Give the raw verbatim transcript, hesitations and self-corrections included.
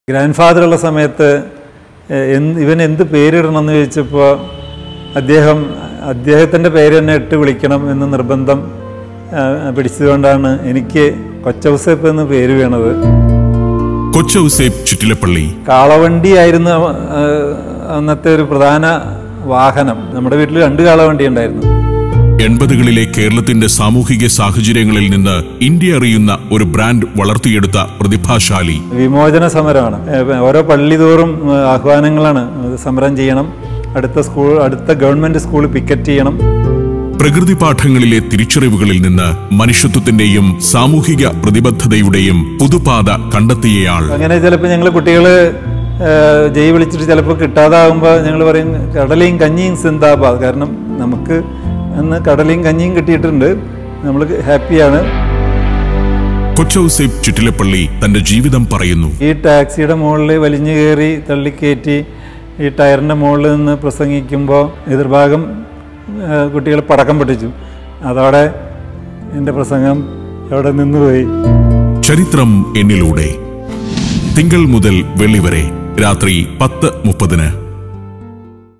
Grand father ഉള്ള സമയത്ത് ഇവൻ എന്ത് പേരിടണമെന്ന് ചോദിച്ചപ്പോൾ അദ്ദേഹം അദ്ദേഹത്തിൻ്റെ പേര് തന്നെ ഇട്ട് വിളിക്കണം എന്ന് നിർബന്ധം പിടിച്ചതുകൊണ്ടാണ് എനിക്ക് കൊച്ചൗസേപ്പ് എന്ന് പേര് വീണത്. കൊച്ചൗസേപ്പ് ചിറ്റിലപ്പള്ളി കാളവണ്ടി ആയിരുന്നു അന്നത്തെ ഒരു പ്രധാന വാഹനം. നമ്മുടെ വീട്ടിൽ രണ്ട് കാളവണ്ടി ഉണ്ടായിരുന്നു. എൺപതുകളിലെ കേരളത്തിന്റെ സാമൂഹിക സാഹചര്യങ്ങളിൽ നിന്ന് ഇന്ത്യ അറിയുന്ന ഒരു ബ്രാൻഡ് വളർത്തിയെടുത്ത പ്രതിഭാശാലി. വിമോചന സമരമാണ്. ഓരോ പള്ളി തോറും ആഹ്വാനങ്ങളാണ്. സമരം ചെയ്യണം, അടുത്ത സ്കൂൾ അടുത്ത ഗവൺമെന്റ് സ്കൂൾ പിക്കറ്റ് ചെയ്യണം. പ്രകൃതി പാഠങ്ങളിലെ തിരിച്ചറിവുകളിൽ നിന്ന് മനുഷ്യത്വത്തിന്റെയും സാമൂഹിക പ്രതിബദ്ധതയുടെയും പുതുപാത കണ്ടെത്തിയയാൾ. അങ്ങനെ ചിലപ്പോൾ ഞങ്ങൾ കുട്ടികള് ജയ് വിളിച്ചിട്ട് ചിലപ്പോൾ കിട്ടാതാകുമ്പോൾ ഞങ്ങൾ പറയും കടലയും കഞ്ഞിയും സിന്ദാബാദ്. കാരണം നമുക്ക് അന്ന് കടലയും കഞ്ഞിയും കിട്ടിയിട്ടുണ്ട്, നമ്മൾ ഹാപ്പിയാണ്. കൊച്ചൗസേപ്പ് ചിറ്റിലപ്പള്ളി തന്റെ ജീവിതം പറയുന്നു. ഈ ടാക്സിയുടെ മുകളിൽ വലിഞ്ഞു കയറി തള്ളിക്കയറ്റി ഈ ടയറിന്റെ മുകളിൽ നിന്ന് പ്രസംഗിക്കുമ്പോൾ എതിർഭാഗം കുട്ടികൾ പടക്കം പൊട്ടിച്ചു. അതോടെ എൻ്റെ പ്രസംഗം അവിടെ നിന്നുപോയി. ചരിത്രം എന്നിലൂടെ തിങ്കൾ മുതൽ വെള്ളി വരെ രാത്രി പത്ത് മുപ്പതിന്.